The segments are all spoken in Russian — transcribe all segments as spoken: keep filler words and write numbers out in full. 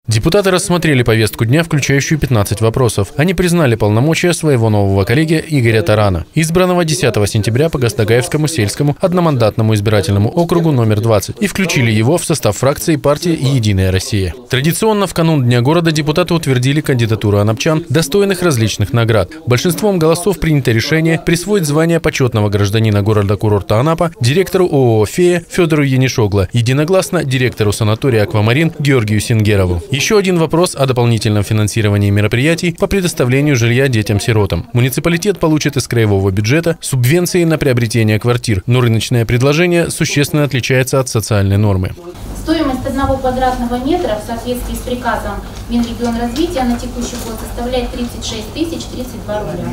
Депутаты рассмотрели повестку дня, включающую пятнадцать вопросов. Они признали полномочия своего нового коллеги Игоря Тарана, избранного десятого сентября по Гастагаевскому сельскому одномандатному избирательному округу номер двадцать, и включили его в состав фракции партии «Единая Россия». Традиционно в канун Дня города депутаты утвердили кандидатуру анапчан, достойных различных наград. Большинством голосов принято решение присвоить звание почетного гражданина города-курорта Анапа директору ООО «Фея» Федору Янишогло, единогласно директору санатория «Аквамарин» Георгию Сингерову. Еще один вопрос о дополнительном финансировании мероприятий по предоставлению жилья детям-сиротам. Муниципалитет получит из краевого бюджета субвенции на приобретение квартир, но рыночное предложение существенно отличается от социальной нормы. Стоимость одного квадратного метра в соответствии с приказом Минрегионразвития на текущий год составляет тридцать шесть тысяч тридцать два рубля.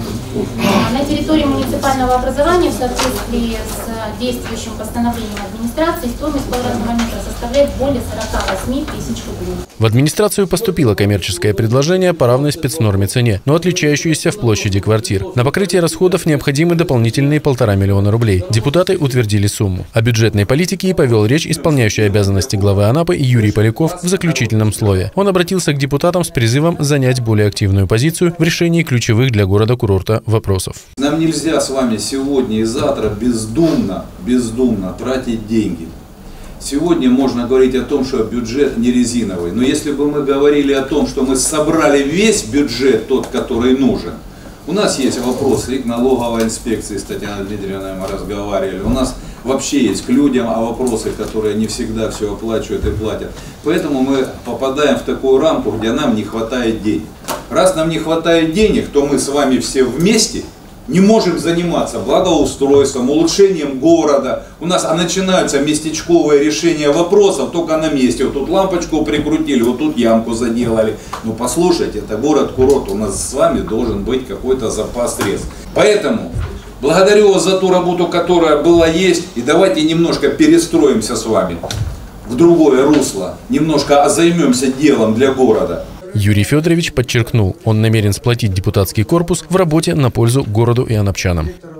На территории муниципального образования в соответствии с действующим постановлением администрации стоимость квадратного метра составляет более сорока восьми тысяч рублей. В администрацию поступило коммерческое предложение по равной спецнорме цене, но отличающееся в площади квартир. На покрытие расходов необходимы дополнительные полтора миллиона рублей. Депутаты утвердили сумму. О бюджетной политике и повел речь исполняющий обязанности главы Анапы Юрий Поляков в заключительном слове. Он обратился к депутатам с призывом занять более активную позицию в решении ключевых для города-курорта вопросов. Нам нельзя с вами сегодня и завтра бездумно, бездумно тратить деньги. Сегодня можно говорить о том, что бюджет не резиновый. Но если бы мы говорили о том, что мы собрали весь бюджет, тот, который нужен, у нас есть вопросы и к налоговой инспекции, с Татьяной Дмитриевной мы разговаривали. У нас вообще есть к людям а вопросы, которые не всегда все оплачивают и платят. Поэтому мы попадаем в такую рамку, где нам не хватает денег. Раз нам не хватает денег, то мы с вами все вместе не можем заниматься благоустройством, улучшением города. У нас а начинаются местечковые решения вопросов только на месте. Вот тут лампочку прикрутили, вот тут ямку заделали. Ну послушайте, это город-курорт, у нас с вами должен быть какой-то запас средств. Поэтому благодарю вас за ту работу, которая была, есть. И давайте немножко перестроимся с вами в другое русло. Немножко займемся делом для города. Юрий Федорович подчеркнул, он намерен сплотить депутатский корпус в работе на пользу городу и анапчанам.